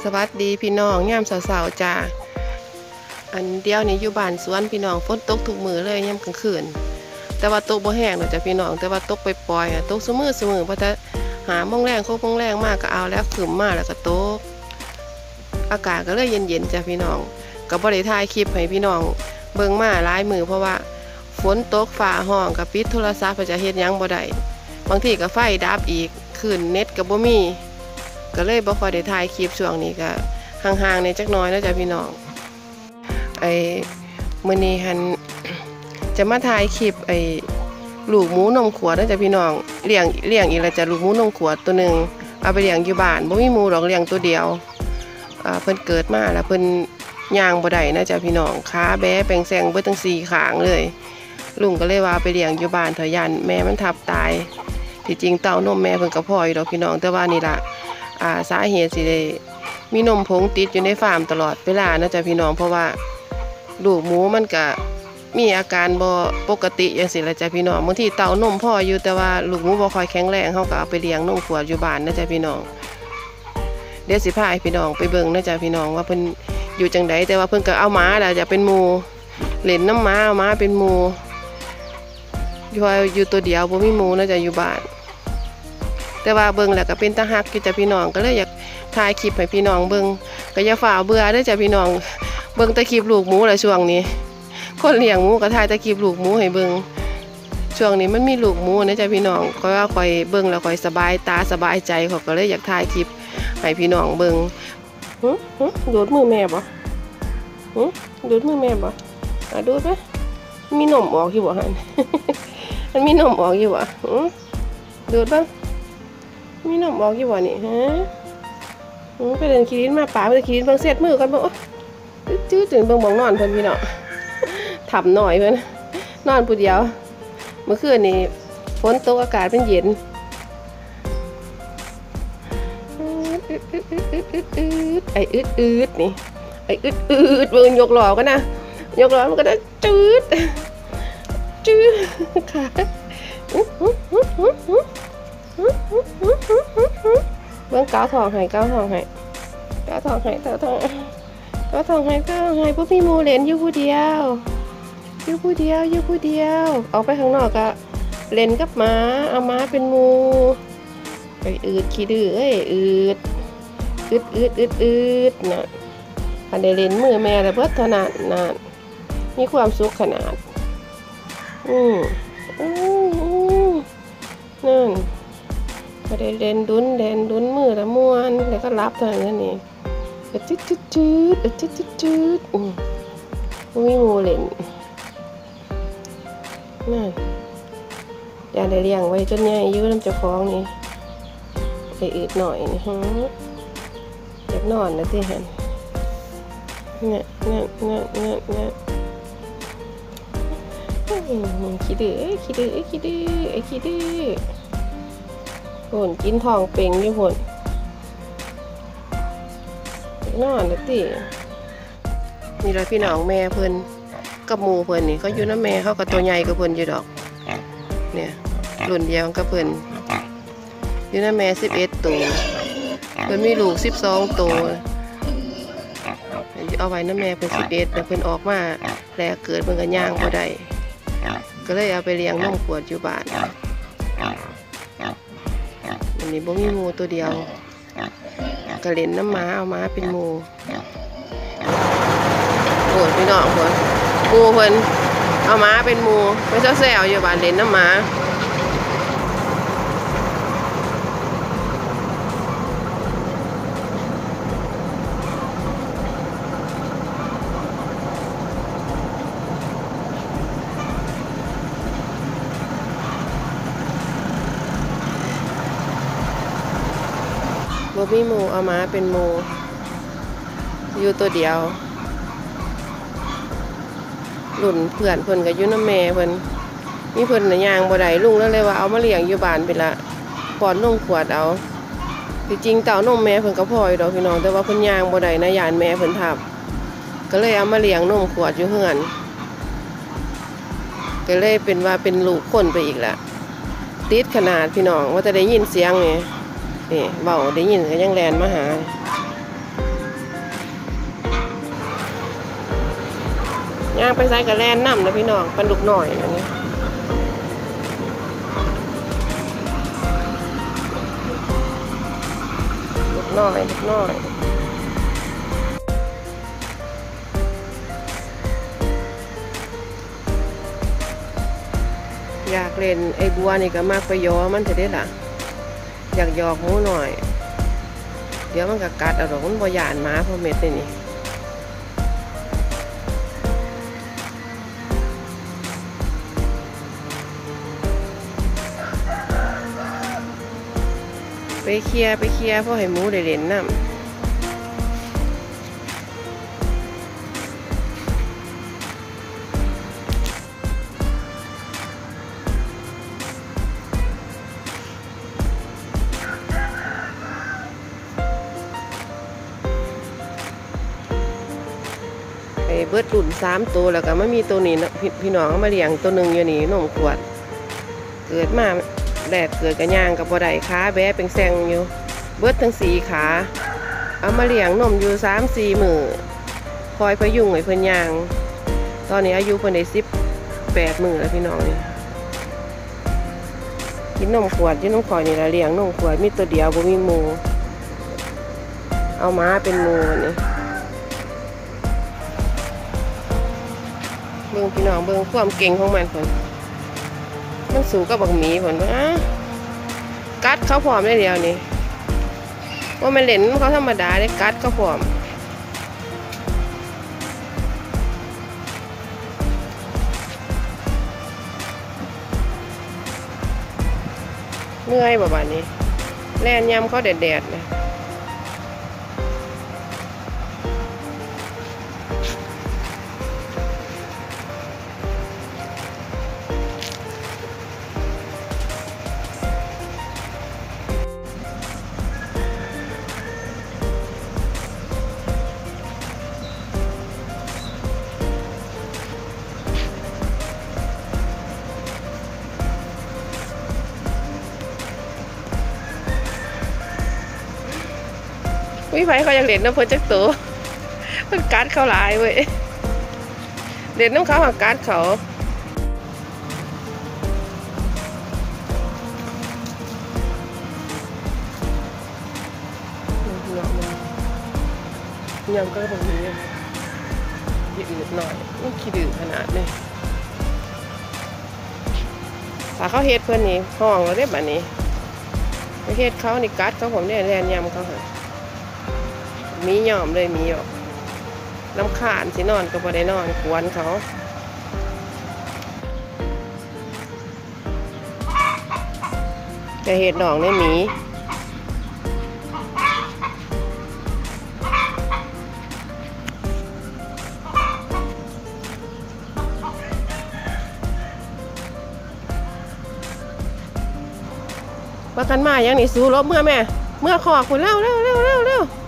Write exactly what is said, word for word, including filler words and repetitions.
สวัสดีพี่น้องย่ามสาวๆจ้าอันเดียวนี้อยู่บ้านสวนพี่น้องฝนตกทุกมือเลยย่ำกลางคืนแต่ว่าตกบ่แห้งหรอกจ้ะพี่น้องแต่ว่าตกไปปล่อยตกสมือสมือเพราะถ้าหาโมงแรงโคกโมงแรงมากก็เอาแล้วขึ้นมาแล้วก็ตกอากาศก็เลยเย็นๆจ้ะพี่น้องก็บ่ได้ถ่ายคลิปให้พี่น้องเบิ่งมาหลายมือเพราะว่าฝนตกฟ้าห้องกับปิดโทรศัพท์จะเฮ็ดหยังบ่ได้บางทีก็ไฟดับอีกขึ้นเน็ตก็บ่มีก็เลยบ่ค่อยได้ถ่ายคลิปช่วงนี้ก็ห่างๆในจักหน่อยนะจ๊ะพี่น้องไอ้มื้อนี้หันจะมาถ่ายคลิปไอ้ลูกหมูนมขวดนะจ๊ะพี่น้องเลี้ยงเลี้ยงอีกแล้วจ้ะลูกหมูนมขวดตัวนึงเอาไปเลี้ยงอยู่บ้านบ่มีหมูดอกเลี้ยงตัวเดียวอ่าเพิ่นเกิดมาแล้วเพิ่นย่างบ่ได้นะจ๊ะพี่น้องขาแบ๊แปลงแซงเบิดทั้งสี่ข้างเลยลุงก็เลยว่าไปเลี้ยงอยู่บ้านเถอะยันแม่มันทับตายที่จริงเต้านมแม่เพิ่นก็พออยู่ดอกพี่น้องแต่ว่านี่ล่ะอ่าสาเหตุสิได้มีนมผงติดอยู่ในฟาร์มตลอดเวลานะจ๊ะพี่น้องเพราะว่าลูกหมูมันก็มีอาการบ่ปกติอย่างสิละจ๊ะพี่น้องบางทีเต้านมพ่ออยู่แต่ว่าลูกหมูบ่ค่อยแข็งแรงเฮาก็เอาไปเลี้ยงนมขวดอยู่บ้านนะจ๊ะพี่น้องเดี๋ยวสิพาให้พี่น้องไปเบิ่งนะจ๊ะพี่น้องว่าเพิ่นอยู่จังไดแต่ว่าเพิ่นก็เอาหมาล่ะจะเป็นหมู่เล่นน้ำหมาเอาหมาเป็นหมู่อยู่อยู่ตัวเดียวบ่มีหมู่นะจ๊ะอยู่บ้านแต่ว่าเบิ่งแล้วก็เป็นตาฮักอยู่จ้ะพี่น้องก็เลยอยากถ่ายคลิปให้พี่น้องเบิ่งก็อย่าฝ่าเบื่อเด้อจ้ะพี่น้องเบิ่งแต่คลิปลูกหมูแหละช่วงนี้คนเลี้ยงหมูก็ถ่ายแต่คลิปลูกหมูให้เบิ่งช่วงนี้มันมีลูกหมูนะจ้ะพี่น้องก็ว่าค่อยเบิ่งแล้วค่อยสบายตาสบายใจเขาก็เลยอยากถ่ายคลิปให้พี่น้องเบิ่งหึหึดูดมือแม่บ่หึดูดมือแม่บ่อ่ะดูดไหมมีนมออกอยู่บ่หั่น มันมีนมออกอยู่บ่หึดูดบ้างมีนมออกอยู่บ่นี่ฮะไปเดินขี้ดินมาป่าไปเดินขี้ดินเบิ่งเสร็จมือกันบ่จื้อตื่นเบิ่งบ่งนอนเพิ่นพี่น้องทำหน่อยเพิ่นนอนผู้เดียวเมื่อคืนนี้ฝนตกอากาศเป็นเย็นไอ้อึดอึดนี่ไอ้อึดอึดเบิ่งยกหล่อกันนะยกหล่อมันก็ได้จืดจืดขาเบิ่งก้าวทองให้ก้าวทองให้ก้าวทองให้ก้าวทองก้าวทองให้ก้าวให้พวกพี่มูเล่นอยู่ผู้เดียวอยู่ผู้เดียวอยู่ผู้เดียวออกไปข้างนอกก็เล่นกับหมาเอาหมาเป็นมูไอ้อืดขี้ดื้อเอ้ยอืดอืดอืดอืดอืดน่ะอันเดเล่นมือแม่แล้วเบิดขนาดน่ะมีความสุขขนาดอืมอืมนั่นก็ได้เล่นดุนเล่นดุนมือละม้วนแล้วก็รับเท่านั้นนี่จืดจืดจืดจืดจืดจืดอืมมีงูเล่นนั่นอยากได้เลี้ยงไว้จนใหญ่ยืดน้ำเจ้าของนี่ไอ้อืดหน่อยนี่ฮะอยากนอนนะที่เห็นเนี่ยเนี่ยเนี่ยเนี่ยเนี่ยขี้ดื้อขี้ดื้อขี้ดื้อไอ้ขี้ดื้อผลกินทองเป่งอยู่ผลนอนนะตินี่แหละพี่น้องแม่เพิ่นกับหมูเพิ่นนี่เขาอยู่น้ำแม่เขากับตัวใหญ่กับเพิ่นอยู่ดอกเนี่ยรุ่นเดียวกับเพิ่นอยู่น้ำแม่สิบเอ็ดตัวเพิ่นมีลูกสิบสองตัวเอาไว้น้ำแม่เพิ่นสิบเอ็ดแต่เพิ่นออกมาแรกเกิดเพิ่นก็ย่างบ่ได้ก็เลยเอาไปเลี้ยงนมขวดอยู่บ้านอันนี้บ่มีหมูตัวเดียวก็เล่นน้ำม้าเอาม้าเป็นหมูโอ้ยพี่น้องคนหมูเพิ่นเอาม้าเป็นหมูไม่เจ้าแซวอยู่บ้านเล่นน้ำม้าบ่มีหมูเอามาเป็นหมูอยู่ตัวเดียวหลุ่นเพื่อนเพิ่นกับอยู่น้ำแม่เพิ่นมีเพิ่นน่ะย่างบ่ได้ลุงแล้วเลยว่าเอามาเลี้ยงอยู่บ้านไปละป้อนนมขวดเอาที่จริงเต่านมแม่เพิ่นก็พออยู่ดอกพี่น้องแต่ว่าเพิ่นย่างบ่ได้นะยานแม่เพิ่นทับก็เลยเอามาเลี้ยงนมขวดอยู่เฮือนก็เลยเป็นว่าเป็นลูกคนไปอีกละติดขนาดพี่น้องว่าจะได้ยินเสียงนี่นี่เบาได้ยินก็ยังแลนมาหาย่างไปใส่กระแลนน้ำนะพี่น้องปลาดุกหน่อยอันนี้ดุกหน่อยดุกหน่อยอยากเล่นไอ้บัวนี่ก็มากไปยอมันจะได้ล่ะอยากหยอกหมูหน่อยเดี๋ยวมันก็กัดเอาดอกมันบ่หยานหมาเพราะเม็ดนี่ไปเคลียร์ไปเคลียร์เพราะให้หมูได้เล่นน้ำเบิดรุ่นสามตัวแล้วก็ไม่มีตัวนี้นะพี่น้องมาเลี้ยงตัวหนึ่งอยู่นี่นมขวดเกิดมาแดดเกิดกระย่างกับบ่ได้ขาแบะเป็นแซงอยู่เบิดทั้งสี่ขาเอามาเลี้ยงนมอยู่สามสี่มือคอยพยุงไอ้เพิ่นย่างตอนนี้อายุเพิ่นได้สิบแปดมือแล้วพี่น้องนี่กินนมขวดกินนมข่อยนี่ละเลี้ยงนมขวดมีตัวเดียวบ่มีหมูเอาม้าเป็นหมูนี่เบิ่งพี่น้องเบิ่งความเก่งของมันผลมันสูงกับบักหมีผลว่ากัดเขาพร้อมได้เดียวนี่ว่ามันเล่นเขาธรรมดาได้กัดเขาพร้อมเมื่อยแบบนี้แล่นยำเขาแดดๆนะวิไฟเขาอยากเล่นน้ำเพิ่นจักตัวเพิ่นกัดเขาหลายเว้ยเล่นน้ำเขาหักกัดเขายังก็ตรงนี้ยืดหน่อยมันขี้ดื้อขนาดนี้ถ้าเขาเฮ็ดเพิ่นนี่ห้องเราได้แบบนี้เฮ็ดเขานี่กัดเขาผมเนี่ยแลนยำเขาค่ะมีหย่อมเลยมีหยอกน้ำขาดสินอนก็บ่ได้นอนกวนเขาจะเห็ดดอกในหมีประกันมาอย่างนี้สู้รบเมื่อแม่เมื่อขอคุณเร็วเร็วเร็วเร็วเร็ว